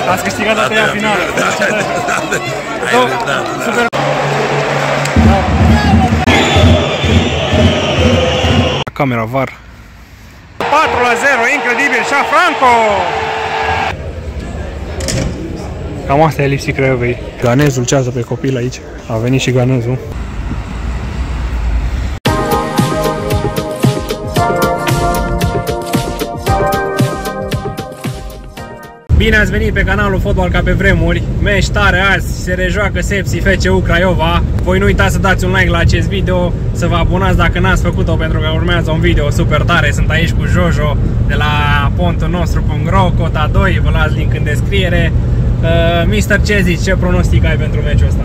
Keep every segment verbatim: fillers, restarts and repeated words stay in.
Ați câștigat a treia finală. Super. Camera V A R. patru la zero, incredibil, Șafranco! Cam asta e lipsit Craiovei. Ganezul cează pe copil aici. A venit și Ganezul. Bine ați venit pe canalul Fotbal ca pe vremuri. Meci tare azi, se rejoacă Sepsi F C U Craiova. Voi nu uitați să dați un like la acest video, să vă abonați dacă n-ați făcut-o, pentru că urmează un video super tare. Sunt aici cu Jojo de la pontul nostru punct ro, cota doi, vă las link în descriere. uh, mister, ce zici, ce pronostic ai pentru meciul ăsta?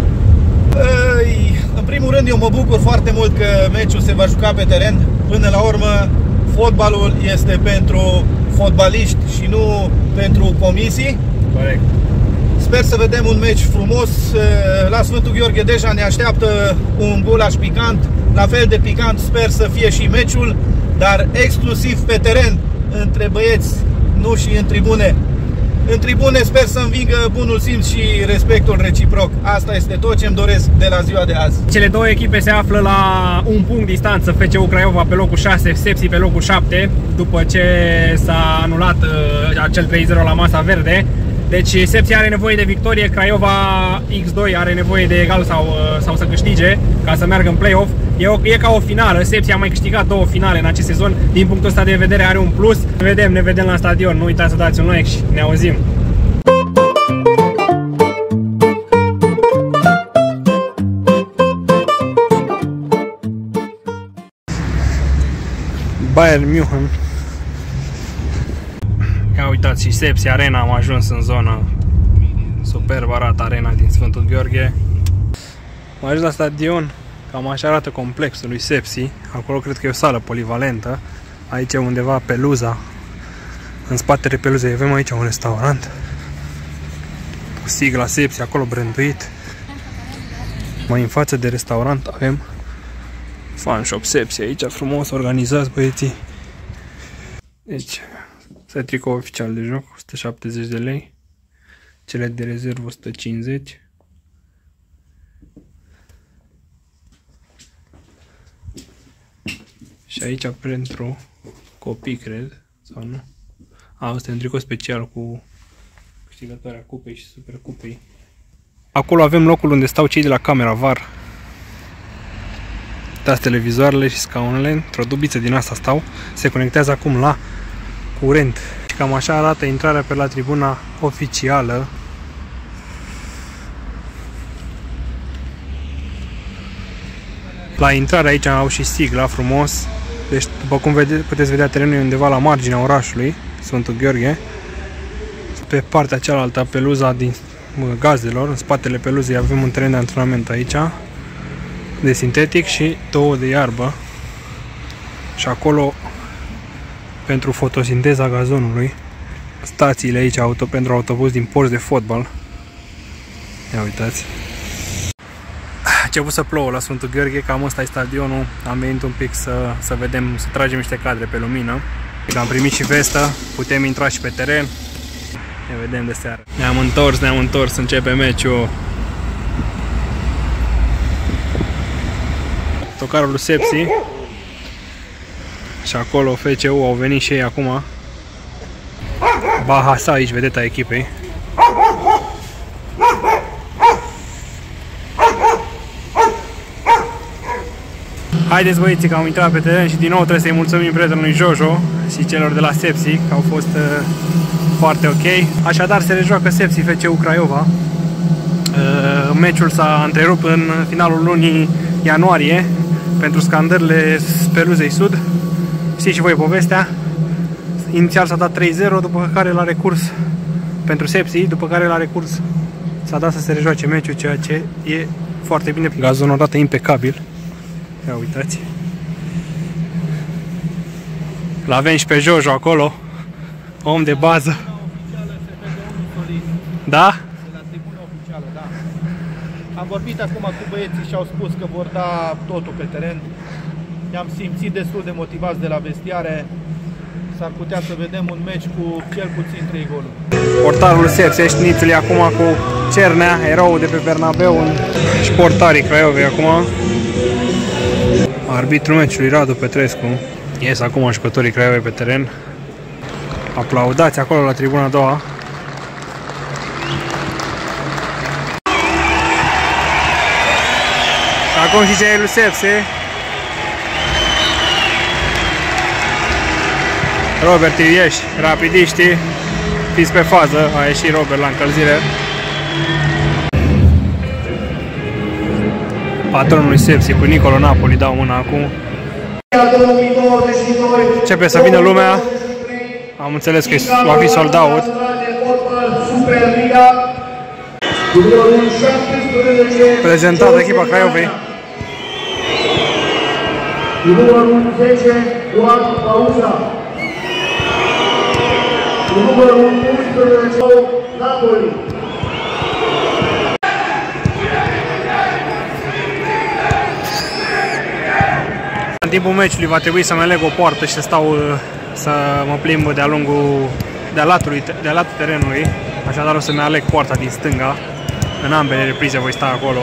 În primul rând, eu mă bucur foarte mult că meciul se va juca pe teren. Până la urmă, fotbalul este pentru fotbaliști și nu pentru comisii. Corect. Sper să vedem un meci frumos. La Sfântul Gheorghe deja ne așteaptă un gulaș picant. La fel de picant sper să fie și meciul, dar exclusiv pe teren, între băieți, nu și în tribune. În tribune sper să învingă bunul simț și respectul reciproc. Asta este tot ce îmi doresc de la ziua de azi. Cele două echipe se află la un punct distanță, F C U Craiova pe locul șase, Sepsi pe locul șapte, după ce s-a anulat uh, acel trei zero la masa verde. Deci Sepsi are nevoie de victorie, Craiova X doi are nevoie de egal sau, uh, sau să câștige ca să meargă în play-off. E, o, e ca o finală, Sepsi a mai câștigat două finale în acest sezon, din punctul ăsta de vedere are un plus. Ne vedem, ne vedem la stadion, nu uitați să dați un like și ne auzim. Bayern München. Ia uitați, și Sepsi Arena, am ajuns în zonă. Superb arată arena din Sfântul Gheorghe. Am ajuns la stadion, cam așa arată complexul lui Sepsi. Acolo cred că e o sală polivalentă. Aici e undeva peluza. În spatele peluzei avem aici un restaurant cu sigla Sepsi acolo branduit. Mai în față de restaurant avem Fan Shop Sepsi, aici frumos organizați băieții. Deci, asta tricou oficial de joc, o sută șaptezeci de lei. Cele de rezervă o sută cincizeci. Și aici pentru copii, cred, sau nu? A, asta e un tricou special cu câștigătoarea cupei și super cupei. Acolo avem locul unde stau cei de la camera V A R. Uitați, televizoarele și scaunele, într-o dubiță din asta stau, se conectează acum la curent. Și cam așa arată intrarea pe la tribuna oficială. La intrare aici au și sigla frumos. Deci, după cum vede, puteți vedea, terenul e undeva la marginea orașului Sfântul Gheorghe. Pe partea cealaltă, peluza din Gazelor, în spatele peluzei avem un teren de antrenament aici de sintetic și două de iarbă. Și acolo, pentru fotosinteza gazonului, stațiile aici auto pentru autobuz din porți de fotbal. Ia uitați. A început să plouă la Sfântul Gheorghe, cam ăsta e stadionul. Am venit un pic să, să vedem, să tragem niște cadre pe lumină. Am primit și vestă, putem intra și pe teren. Ne vedem de seară. Ne-am întors, ne-am întors, începe meciul. Tocarul lui Sepsi. Și acolo F C U au venit și ei acum. Bahasa aici, vedeta echipei. Haideți băieții că am intrat pe teren și din nou trebuie să-i mulțumim prietenului Jojo și celor de la Sepsi, că au fost uh, foarte ok. Așadar se rejoacă Sepsi F C U Craiova. Uh, meciul s-a întrerupt în finalul lunii ianuarie pentru scandările peluzei sud. Știți și voi povestea. Inițial s-a dat trei zero, după care l-a recurs pentru Sepsi, după care l-a recurs s-a dat să se rejoace meciul, ceea ce e foarte bine. Gazonul arată impecabil. Ia uitați. L-avem și pe Jojo acolo, om de bază. Da? Am vorbit acum cu băieții și au spus că vor da totul pe teren. Ne-am simțit destul de motivați de la vestiare. s-ar putea să vedem un meci cu cel puțin trei goluri. Portarul Sepsi Șnițului acum cu Cernea, erou de pe Bernabeu în... și portarii Craiovei acum. Arbitrul meciului Radu Petrescu. Ies acum jucătorii Craiovei pe teren. Aplaudați acolo la tribuna a doua. Acum și cei lui Sepsi. Robert Ieși, rapidiștii. Fiți pe fază, a ieșit Robert la încălzire. Patronul lui Sepsi cu Nicolo Napoli dau mâna acum. Începe să vină lumea. Am înțeles că va fi sold out. Prezentată echipa Craiovei. Numărul zece, Ioan Pauza. Numărul unsprezece, Napoli. În timpul meciului va trebui să-mi aleg o poartă și să stau să mă plimb de-a lungul de-a latului, de-a latul terenului. Așadar o să-mi aleg poarta din stânga. În ambele reprize voi sta acolo.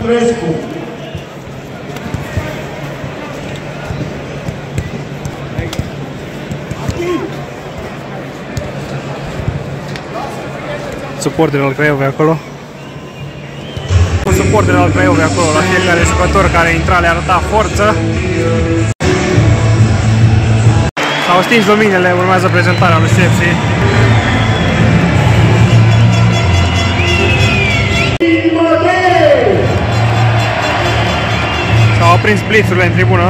Suporterul al Craiovei acolo. Un suporter al Craiovei acolo, la fiecare jucător care intra le arăta forță. S-au stins luminile, urmează prezentarea lui Sepsi. S-au aprins blițurile în tribună.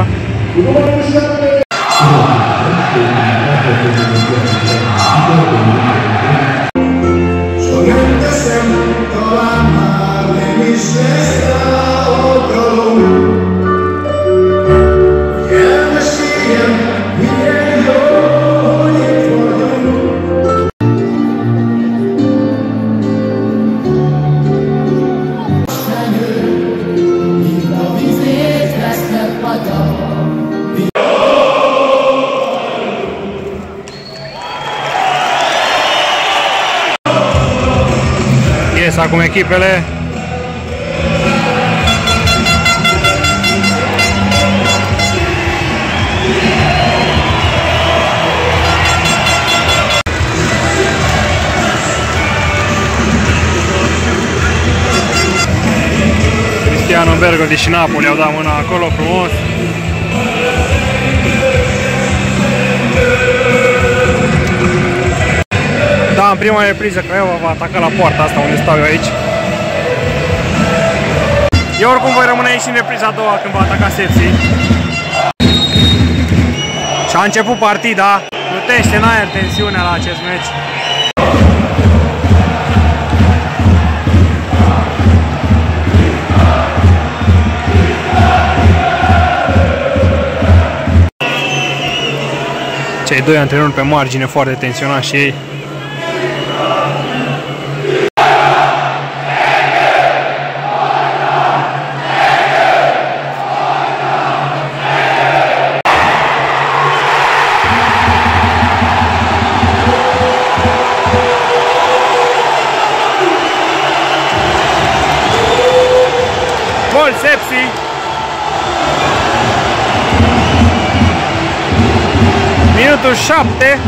Acum echipele. Cristiano Bergodi și Napoli au dat mâna acolo frumos. Da, în prima repriză Craiova va ataca la poarta asta unde stau eu aici. Eu oricum voi rămâne aici în repriza a doua când va ataca Sepsi. Și a început partida. Plutește în aer tensiunea la acest meci. Cei doi antrenori pe margine foarte tensionați și ei. Gol Sepsi. Minutul șapte.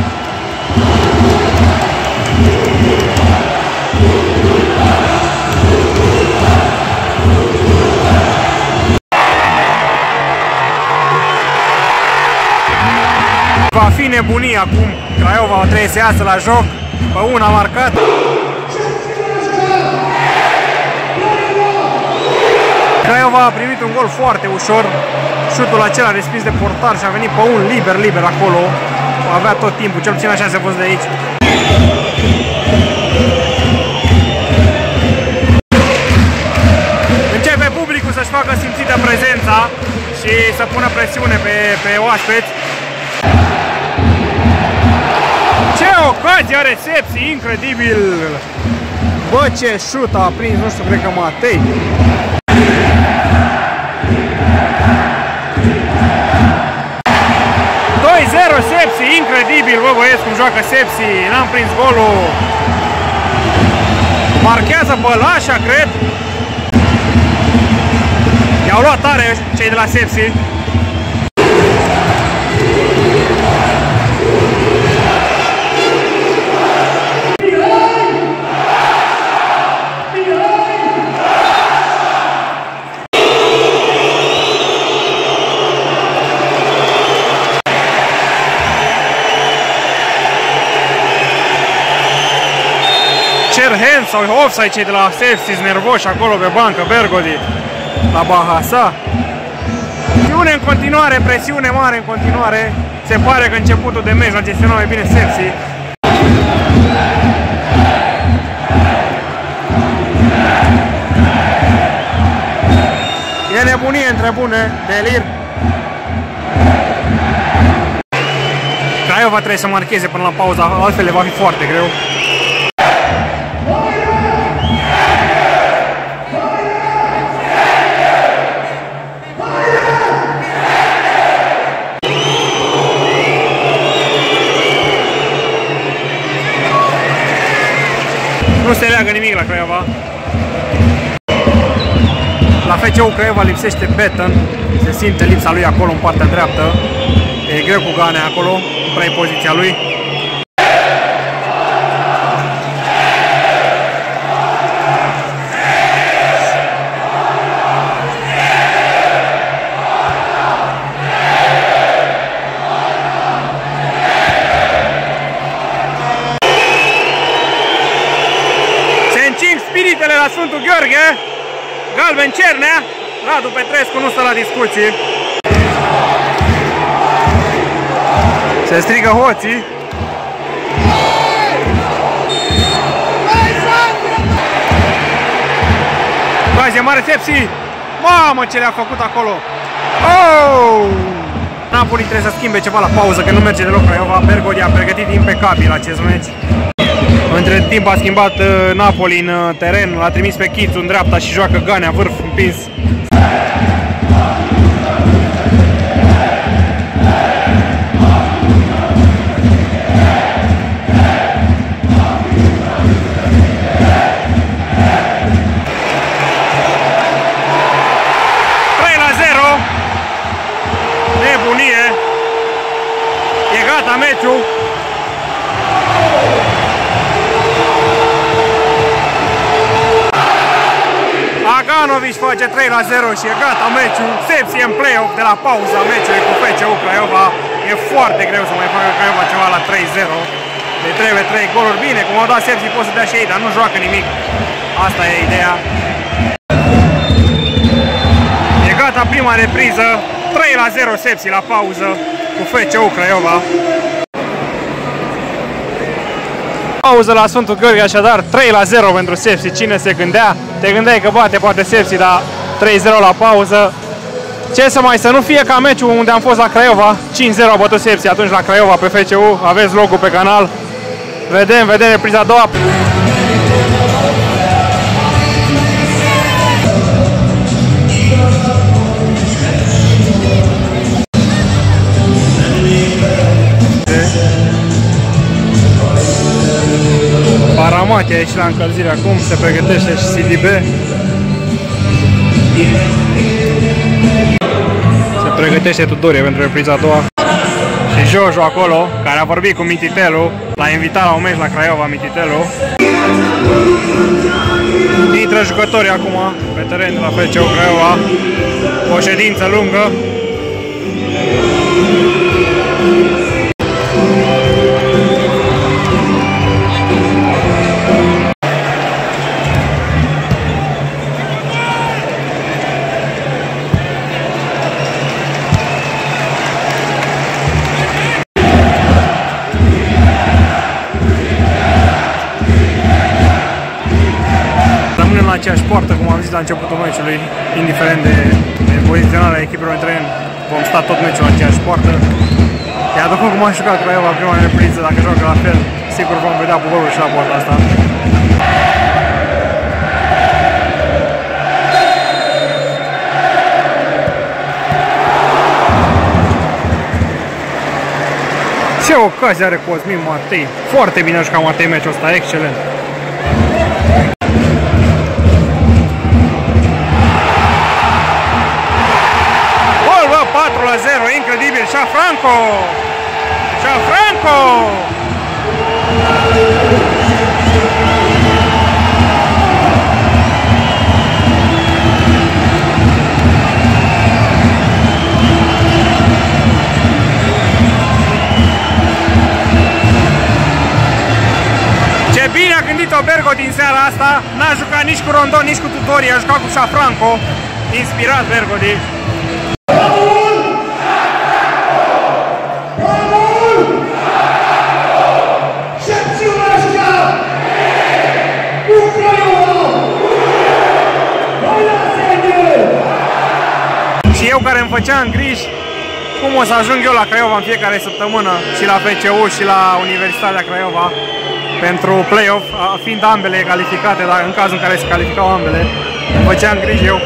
Va fi nebunie acum. Craiova trebuie să iasă la joc. Pe una marcat. Craiova a primit un gol foarte ușor. Șutul acela respins de portar și a venit pe un liber, liber acolo. Avea tot timpul, cel puțin așa se văd de aici. Începe publicul să-și facă simțită prezența și să pună presiune pe, pe oaspeți. Ce ocazie are Sepsi, incredibil! Bă, ce șut a prins, nu știu, cred că Matei. doi zero Sepsi, incredibil! Vedeți cum joacă Sepsi, n-am prins golul. Marchează Bălașa, cred. I-au luat tare cei de la Sepsi. Cer hand sau offside cei de la Sepsi, nervoși acolo pe bancă, Bergodi la Bahasa. Presiune în continuare, presiune mare în continuare. Se pare că începutul de meci l-a gestionat mai bine Sepsi. E nebunie între bune, delir. Craiova trebuie să marcheze până la pauza, altfel le va fi foarte greu. Nu se leagă nimic la Craiova. La F C U Craiova lipsește Betten. Se simte lipsa lui acolo în partea dreaptă. E greu cu Ganea acolo, nu prea e poziția lui. Spiritele la Sfântul Gheorghe, galben Cernea, Radu Petrescu nu stă la discuții. Se strigă hoții. Ocazie mare Sepsi. Mamă ce le-a făcut acolo. Oh! Napoli trebuie să schimbe ceva la pauză, că nu merge deloc Craiova. Bergodi a pregătit impecabil acest meci. Între timp a schimbat uh, Napoli în uh, teren, l-a trimis pe Chițu în dreapta și joacă Ganea, vârf împins. trei la zero. Nebunie. E gata meciul. Aganovici face trei la zero și e gata meciul. Sepsi în play-off de la pauza meciului cu F C U Craiova. E foarte greu să mai facă Craiova ceva la trei zero. Le trebuie trei goluri. Bine, cum au dat Sepsi, pot să dea și ei, dar nu joacă nimic. Asta e ideea. E gata prima repriză. trei la zero Sepsi la pauză cu F C U Craiova. Pauză la Sfântul Gheorghe, așadar trei la zero pentru Sepsi. Cine se gândea? Te gândeai că bate poate Sepsi, dar trei zero la pauză. Ce să mai, să nu fie ca meciul unde am fost la Craiova. cinci zero a bătut Sepsi atunci la Craiova pe F C U. Aveți logul pe canal. Vedem, vedem repriza a doua. Paramati aici la încălzire acum, se pregătește și C D B. Se pregătește Tudorie pentru repriza a doua. Și Jojo acolo, care a vorbit cu Mititelu, l-a invitat la un meci la Craiova Mititelu. Intră jucătorii acum pe teren de la F C U Craiova. O ședință lungă. La aceeași poartă, cum am zis la începutul meciului, indiferent de, de poziționarea echipelor între ei, vom sta tot meciul la aceeași poartă. Iar după cum a jucat Craiova prima repriză, dacă joacă la fel, sigur vom vedea golul și la poarta asta. Și ocazie are Cosmin Matei. Foarte bine a jucat Matei meciul ăsta, excelent. Gol, bă, patru la zero, incredibil. Șafranco! Șafranco! Ce bine a gândit-o Bergo din seara asta. N-a jucat nici cu Rondon, nici cu Tudori, a jucat cu Șafranco. Inspirat Bergodi. Și eu care îmi făceam griji cum o să ajung eu la Craiova în fiecare săptămână, și la F C U și la Universitatea Craiova, pentru play-off, fiind ambele calificate, dar în cazul în care se calificau ambele, îmi făceam griji eu.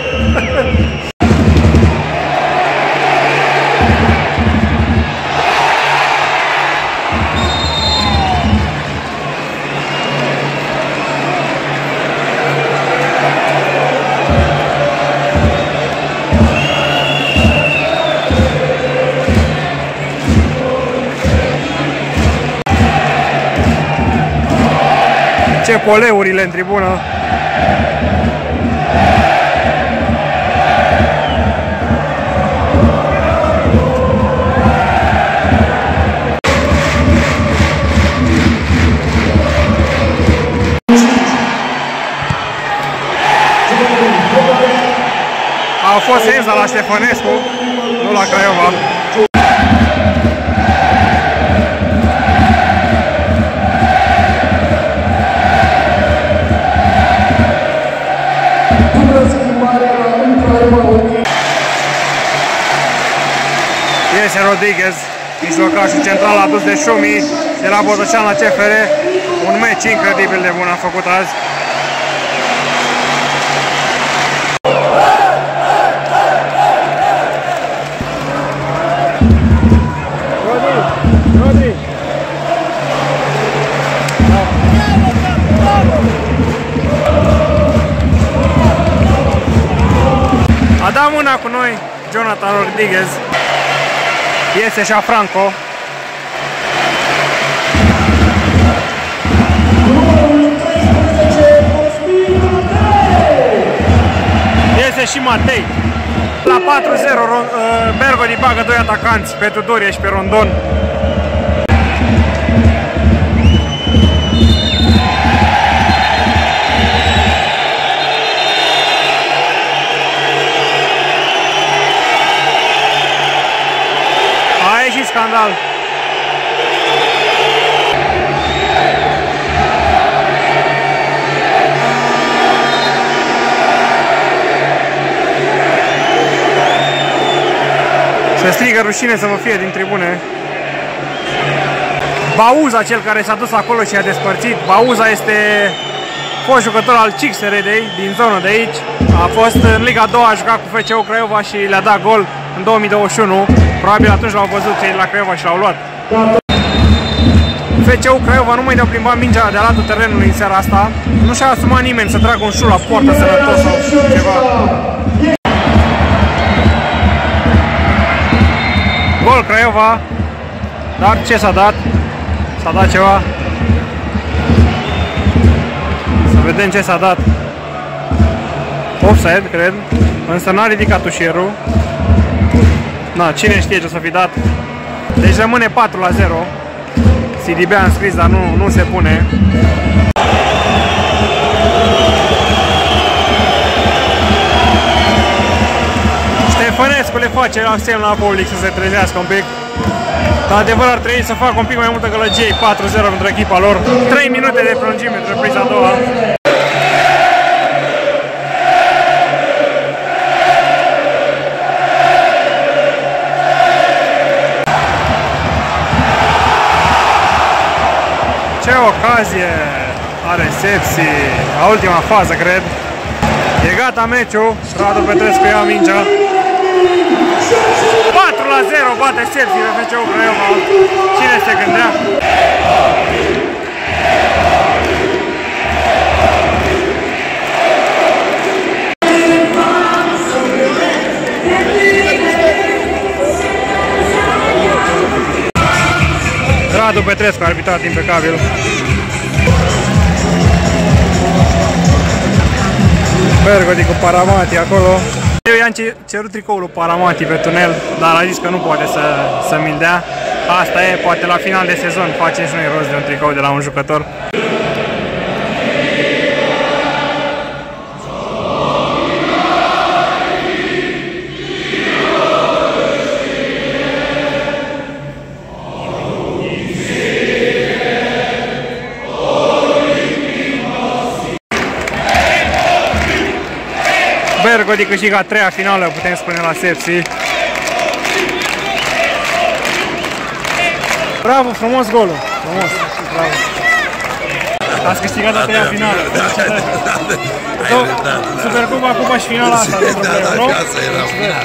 Ce poleurile în tribună! A fost Enza la Ștefănescu, nu la Craiova. Iese Rodriguez, mijlocașul central adus de Șumi de la Botoșan la C F R. Un meci incredibil de bun a făcut azi. Rodri, Rodri. A dat mâna cu noi Jonathan Rodriguez. Iese Șafranco. Iese și Matei. La patru zero Bergodi bagă doi atacanți, pe Tudorie și pe Rondon. Scandal. Se strigă rușine să vă fie din tribune. Bauza, cel care s-a dus acolo și a despărțit. Bauza este fost jucător al C X R D din zona de aici. A fost în Liga a doua, a jucat cu F C U Craiova și le-a dat gol în două mii douăzeci și unu. Probabil atunci l-au văzut cei de la Craiova și l-au luat. F C U Craiova nu mai de-au plimbat mingea de latul terenului în seara asta. Nu și-a asumat nimeni să tragă un șut la poartă sănătos sau ceva. Gol Craiova. Dar ce s-a dat? S-a dat ceva. Să vedem ce s-a dat. Offside, cred. Însă n-a ridicat ușierul. Na, cine știe ce o să fi dat. Deci rămâne patru la zero. Sidibea a înscris, dar nu, nu se pune. Ștefănescu le face la semn la public să se trezească un pic. Dar adevăr ar trebui să facă un pic mai multă gălăgie. Patru zero pentru echipa lor. trei minute de prelungime între priza a doua. Ce ocazie are Sepsi la ultima fază, cred. E gata meciul. Radu Petrescu ia mingea. patru la zero bate Sepsi pe F C U Craiova. Cine se gândea? Radu Petrescu, arbitrat impecabil. Bergodi cu Paramati acolo. Eu i-am cerut tricoul lui Paramati pe tunel, dar a zis că nu poate să, să mi-l dea. Asta e, poate la final de sezon facem și noi rost de un tricou de la un jucător. Bergodi câștigă a treia finală, putem spune, la Sepsi. Bravo, frumos golul! Frumos, bravo! Ați câștigat a treia finală. Supercupa, cupa și finala asta. Aceasta era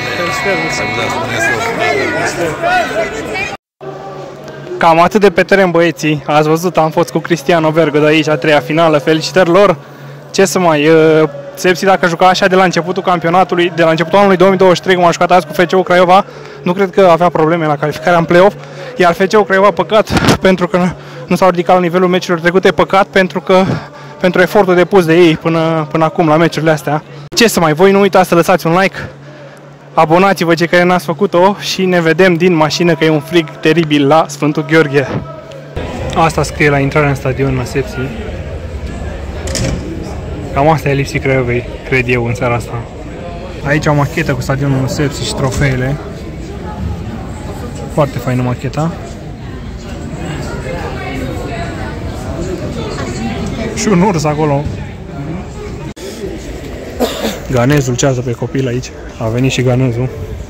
finală. Cam atât de pe teren, băieții. Ați văzut, am fost cu Cristiano Bergodi aici, a treia finală. Felicitări lor! Ce să mai... Sepsi, dacă juca așa de la începutul campionatului, de la începutul anului două mii douăzeci și trei, cum a jucat azi cu F C U Craiova, nu cred că avea probleme la calificarea în play-off, iar F C U Craiova, păcat pentru că nu s-au ridicat la nivelul meciurilor trecute, păcat pentru că pentru efortul depus de ei până, până acum la meciurile astea. Ce să mai, voi nu uitați să lăsați un like, abonați-vă cei care n-ați făcut-o și ne vedem din mașină, că e un frig teribil la Sfântul Gheorghe. Asta scrie la intrarea în stadion la Sepsi. Cam asta e lipsit Craiovei, cred eu, în seara asta. Aici o machetă cu stadionul Sepsi și trofeele. Foarte faină macheta. Și un urs acolo. Ganezul cează pe copil aici. A venit și Ganezul.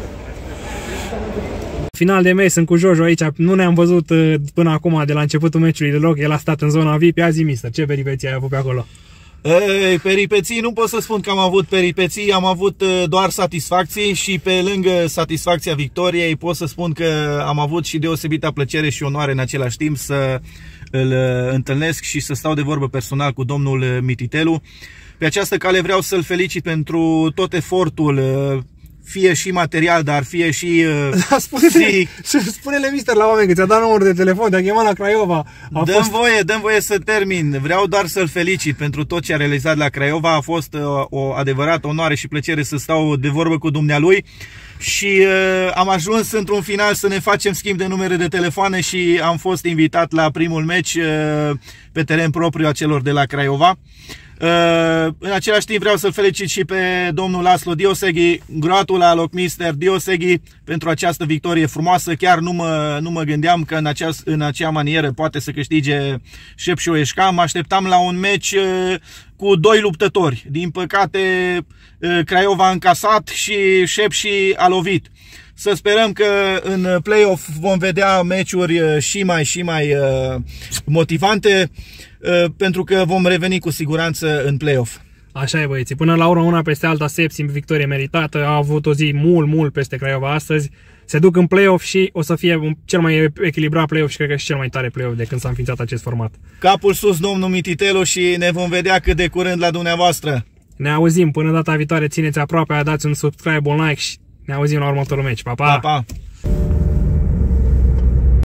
Final de meci, sunt cu Jojo aici. Nu ne-am văzut până acum de la începutul meciului deloc. El a stat în zona V I P. Azi, mister, ce peripeții ai avut pe acolo? Ei, peripeții, nu pot să spun că am avut peripeții, am avut doar satisfacții și pe lângă satisfacția victoriei pot să spun că am avut și deosebită plăcere și onoare în același timp să îl întâlnesc și să stau de vorbă personal cu domnul Mititelu. Pe această cale vreau să-l felicit pentru tot efortul, fie și material, dar fie și da, spune-le, spune-le, mister, la oameni că ți-a dat numărul de telefon, te-a chemat la Craiova. Dăm fost... voie, dăm voie să termin. Vreau doar să-l felicit pentru tot ce a realizat la Craiova. A fost o adevărată onoare și plăcere să stau de vorbă cu dumnealui. Și uh, am ajuns într-un final să ne facem schimb de numere de telefoane și am fost invitat la primul meci uh, pe teren propriu a celor de la Craiova. Uh, în același timp vreau să-l felicit și pe domnul Laszlo Dioseghi, gratulálok mister Dioseghi pentru această victorie frumoasă. Chiar nu mă, nu mă gândeam că în acea, în acea manieră poate să câștige Sepsi-Oeșca. Mă așteptam la un meci uh, cu doi luptători. Din păcate uh, Craiova a încasat și Sepsi a lovit. Să sperăm că în play-off vom vedea meciuri și mai și mai uh, motivante, uh, pentru că vom reveni cu siguranță în play-off. Așa e, băieții. Până la urmă, una peste alta, Sepsi, victorie meritată. A avut o zi mult, mult peste Craiova astăzi. Se duc în play-off și o să fie un, cel mai echilibrat play-off și cred că și cel mai tare play-off de când s-a înființat acest format. Capul sus, domnul Mititelu, și ne vom vedea cât de curând la dumneavoastră. Ne auzim. Până data viitoare, țineți aproape, dați un subscribe, un like și ne auzim la următorul meci. Pa, pa! Pa, pa.